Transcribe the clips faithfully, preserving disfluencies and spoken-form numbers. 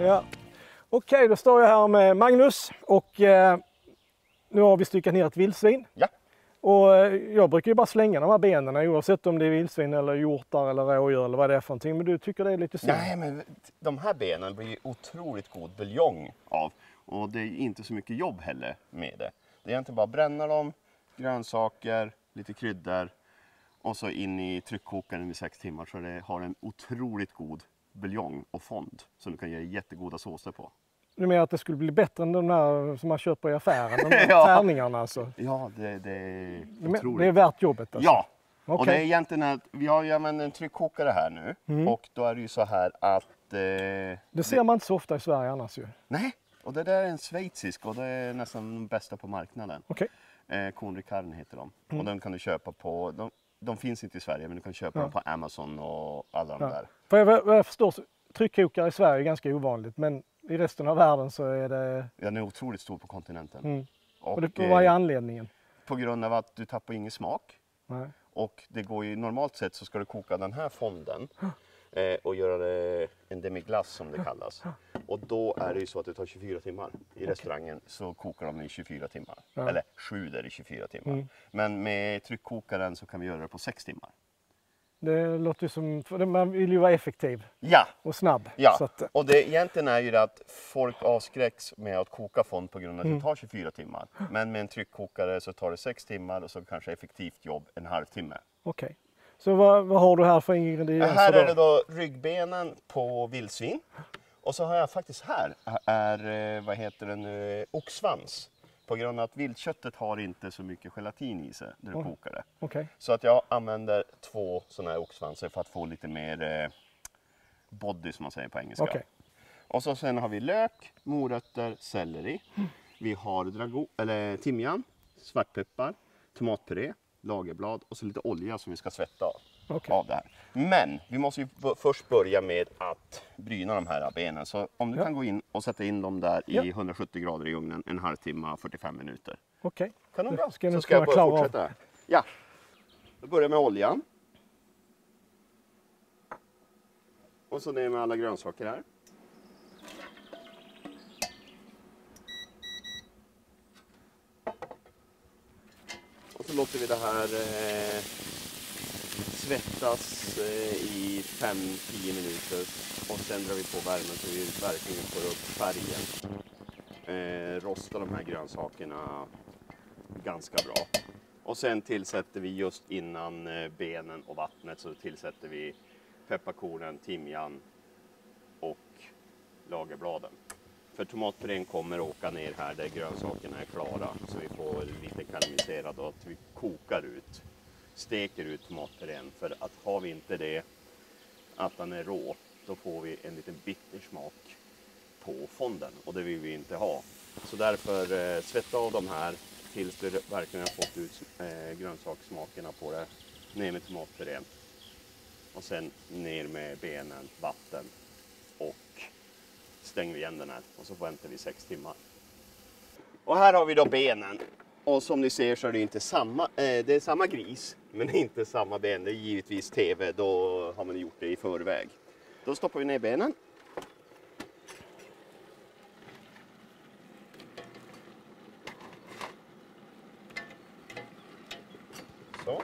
Ja. Okej, då står jag här med Magnus och eh, nu har vi styckat ner ett vildsvin. Ja. Och eh, jag brukar ju bara slänga de här benen oavsett om det är vildsvin eller hjortar eller rådjur eller vad det är för någonting. Men du tycker det är lite synd? Nej, men de här benen blir otroligt god buljong av. Och det är inte så mycket jobb heller med det. Det är egentligen bara att bränna dem, grönsaker, lite kryddor och så in i tryckkokaren i sex timmar så det har en otroligt god buljong och fond som du kan göra jättegoda såser på. Du menar att det skulle bli bättre än de där som man köper i affären, de Ja. tärningarna alltså? Ja, det, det är Men otroligt. det är värt jobbet alltså? Ja, okay. Och det är egentligen att vi har ju en tryckkokare här nu Mm. och då är det ju så här att... Eh, det ser man inte så ofta i Sverige annars ju. Nej, och det där är en schweizisk och det är nästan den bästa på marknaden. Okej. Eh, Konrikarn heter de. Mm. Och den kan du köpa på, de, de finns inte i Sverige men du kan köpa Ja. dem på Amazon och alla de Ja. där. För jag, vad jag förstår så tryckkokare i Sverige är ganska ovanligt men i resten av världen så är det... Den är otroligt stor på kontinenten. Mm. Och, Och det, vad är anledningen? På grund av att du tappar ingen smak. Nej. Och det går ju normalt sett så ska du koka den här fonden eh, och göra det en demiglass som det kallas. Och då är det ju så att det tar tjugofyra timmar. I restaurangen så kokar de i tjugofyra timmar. Ja. Eller sjuder i tjugofyra timmar. Mm. Men med tryckkokaren så kan vi göra det på sex timmar. Det låter ju som, för man vill ju vara effektiv Ja, och snabb. ja. Så att, Och det egentligen är ju det att folk avskräcks med att koka fond på grund av att Mm. det tar tjugofyra timmar. Men med en tryckkokare så tar det sex timmar och så kanske effektivt jobb en halvtimme. okej. Så vad, vad har du här för ingredienser? Här är det då? då ryggbenen på vildsvin. Och så har jag faktiskt här, är, vad heter det nu, oxsvans. På grund av att viltköttet har inte så mycket gelatin i sig när du Oh. kokar det. Okej. Så att jag använder två sådana här oxsvanser för att få lite mer eh, body som man säger på engelska. Okej. Och så sen har vi lök, morötter, selleri. Vi har drago, eller timjan, svartpeppar, tomatpuré, lagerblad och så lite olja som vi ska svetta av. Okej. av det här. Men vi måste ju b- först börja med att bryna de här benen. Så om du Ja. kan gå in och sätta in dem där Ja. i hundrasjuttio grader i ugnen en halvtimme, fyrtiofem minuter. Okej. Kanonbra. Ska ni Så ska jag klara börja av? fortsätta. Ja. Då börjar jag med oljan. Och så ner med alla grönsaker här. Och så låter vi det här eh, svettas eh, i fem till tio minuter. Och sen drar vi på värmen så vi verkligen får upp färgen. Eh, rosta de här grönsakerna ganska bra. Och sen tillsätter vi just innan eh, benen och vattnet så tillsätter vi pepparkornen, timjan och lagerbladen. För tomatpurén kommer åka ner här där grönsakerna är klara så vi får lite karamelliserad och att vi kokar ut, steker ut tomatpurén. För att har vi inte det, att den är rå, då får vi en liten bitter smak på fonden och det vill vi inte ha. Så därför eh, svetta av de här tills du verkligen har fått ut eh, grönsakssmakerna på det. Ner med tomatpurén och sen ner med benen, vatten och stänger vi igen den här och så väntar vi sex timmar. Och här har vi då benen. Och som ni ser så är det inte samma, eh, det är samma gris men inte samma ben. Det är givetvis tv, då har man gjort det i förväg. Då stoppar vi ner benen. Så.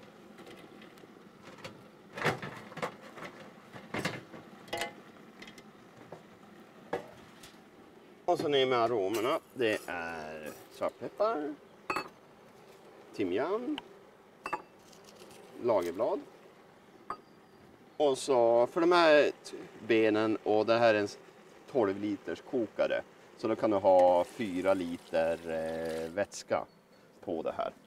Och så ner med aromerna. Det är svartpeppar, timjan, lagerblad. Och så för de här benen, och det här är en tolv liters kokare. Så då kan du ha fyra liter eh, vätska på det här.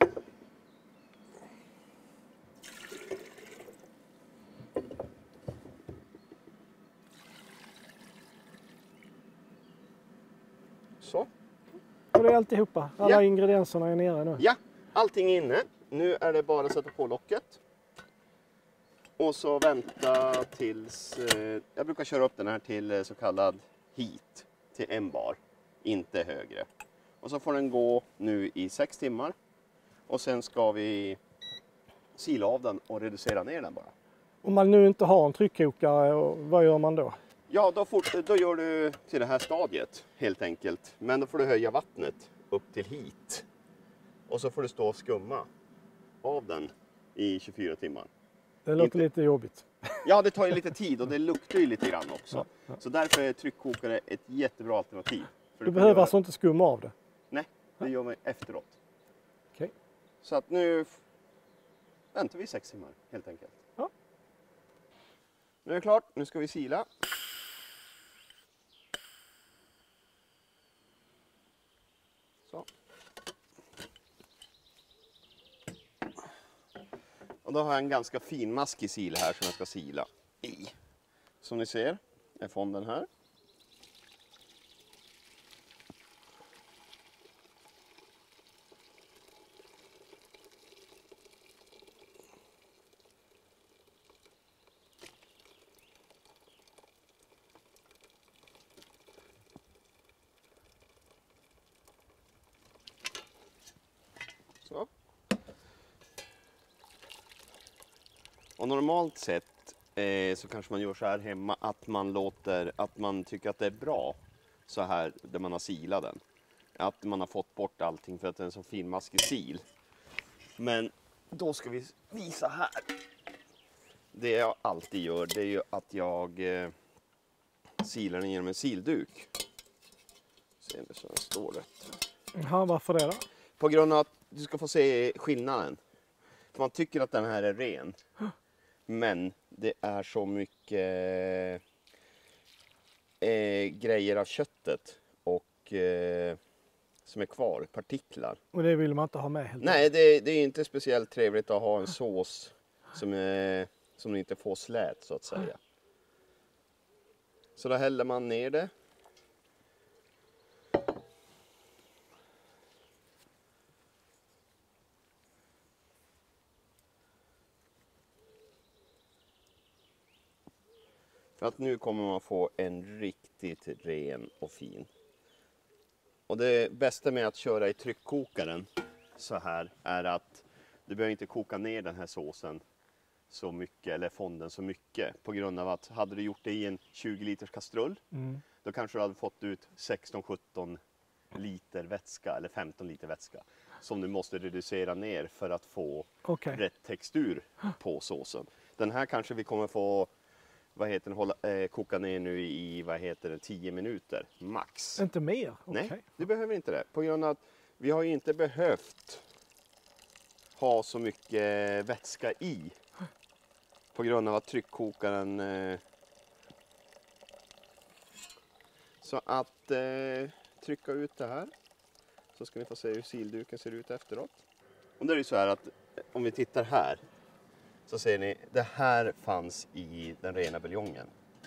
Så. Och det är alltihopa. Alla Ja. ingredienserna är nere nu. Ja, allting är inne. Nu är det bara att sätta på locket. Och så vänta tills... Eh, jag brukar köra upp den här till eh, så kallad heat. Till en bar. Inte högre. Och så får den gå nu i sex timmar. Och sen ska vi sila av den och reducera ner den bara. Om man nu inte har en tryckkokare, vad gör man då? Ja, då, fort, då gör du till det här stadiet helt enkelt. Men då får du höja vattnet upp till hit. Och så får du stå och skumma av den i tjugofyra timmar. Det låter Inte... lite jobbigt. Ja, det tar ju lite tid och det luktar ju lite grann också. Ja, ja. Så därför är tryckkokare ett jättebra alternativ. För Du kan behöver göra... alltså inte skumma av det? Nej, det gör man efteråt. Okej. Så att nu väntar vi sex timmar helt enkelt. Ja. Nu är det klart, nu ska vi sila. Så. Och då har jag en ganska finmaskig sil här som jag ska sila i. Som ni ser är fonden här. Så. Och normalt sett eh, så kanske man gör så här hemma att man låter, att man tycker att det är bra så här där man har silat den. Att man har fått bort allting för att det är en så finmaskig sil. Men då ska vi visa här. Det jag alltid gör det är ju att jag eh, silar den genom en silduk. Se det så det står rätt. Jaha, varför det då? På grund av att du ska få se skillnaden. För man tycker att den här är ren. Men det är så mycket eh, grejer av köttet och eh, som är kvar, partiklar. Och det vill man inte ha med helt Nej, det, det är inte speciellt trevligt att ha en sås som, är, som inte får slät så att säga. Så då häller man ner det. För att nu kommer man få en riktigt ren och fin. Och det bästa med att köra i tryckkokaren så här är att du behöver inte koka ner den här såsen så mycket, eller fonden så mycket. På grund av att hade du gjort det i en tjugo liters kastrull, Mm. då kanske du hade fått ut sexton sjutton liter vätska eller femton liter vätska. Som du måste reducera ner för att få Okej. rätt textur på såsen. Den här kanske vi kommer få vad heter det, hålla, eh, koka ner nu i vad heter det, tio minuter max. Inte mer? Okej. Nej, du behöver inte det. På grund av att vi har ju inte behövt ha så mycket vätska i. På grund av att tryckkokaren... Eh, så att eh, trycka ut det här. Så ska ni få se hur silduken ser ut efteråt. Och det är ju så här att om vi tittar här. Så ser ni, det här fanns i den rena buljongen.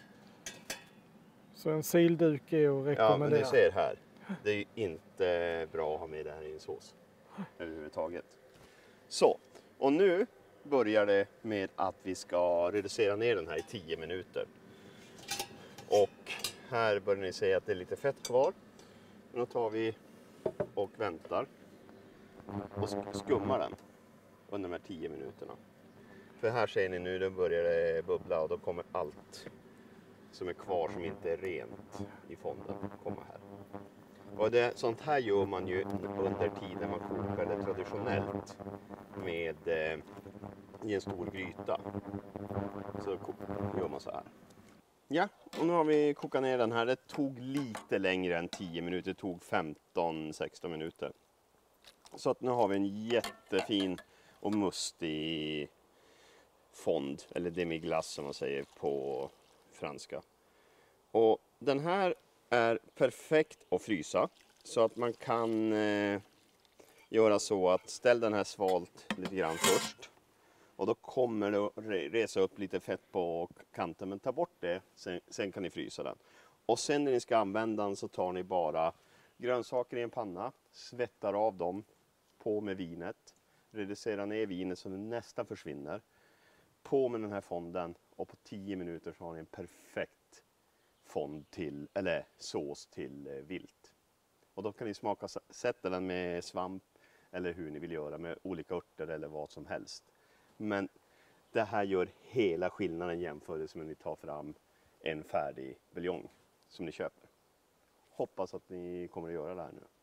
Så en silduk är att rekommendera? Ja, men ni ser här. Det är ju inte bra att ha med det här i en sås. Överhuvudtaget. Så, och nu börjar det med att vi ska reducera ner den här i tio minuter. Och här börjar ni se att det är lite fett kvar. Men då tar vi och väntar. Och skummar den under de här tio minuterna. För här ser ni nu, då börjar det bubbla och då kommer allt som är kvar som inte är rent i fonden komma här. Och det, sånt här gör man ju under tiden man kokar det traditionellt med eh, i en stor gryta. Så gör man så här. Ja, och nu har vi kokat ner den här. Det tog lite längre än tio minuter, det tog femton sexton minuter. Så att nu har vi en jättefin och mustig fond, eller demi-glace som man säger på franska. Och den här är perfekt att frysa, så att man kan eh, göra så att ställ den här svalt lite grann först. Och då kommer det att resa upp lite fett på kanten, men ta bort det, sen, sen kan ni frysa den. Och sen när ni ska använda den så tar ni bara grönsaker i en panna, svettar av dem, på med vinet, reducerar ner vinet så det nästan försvinner. På med den här fonden och på tio minuter så har ni en perfekt fond till, eller sås till eh, vilt. Och då kan ni smaka, sätta den med svamp eller hur ni vill göra med olika örter eller vad som helst. Men det här gör hela skillnaden jämfört med när ni tar fram en färdig buljong som ni köper. Hoppas att ni kommer att göra det här nu.